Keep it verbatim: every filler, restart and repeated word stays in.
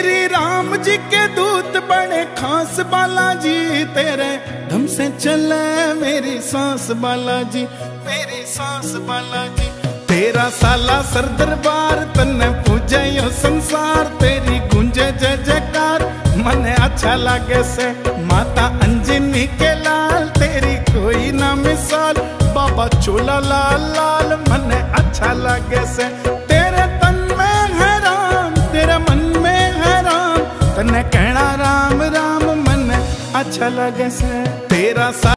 श्री राम जी के दूत बड़े खास बालाजी, तेरे धम से चले मेरी सांस बालाजी, मेरी सांस बालाजी। तेरा साला सर दरबार तन्ने पूजे यो संसार, तेरी गूंजे जय जयकार मने अच्छा लागे से। माता अंजनी के लाल तेरी कोई ना मिसाल, बाबा चोला लाल लाल मने अच्छा लागे से। तेरे तन में है राम तेरे मन में है राम, तन्ने कहना राम राम मने अच्छा लागे से। तेरा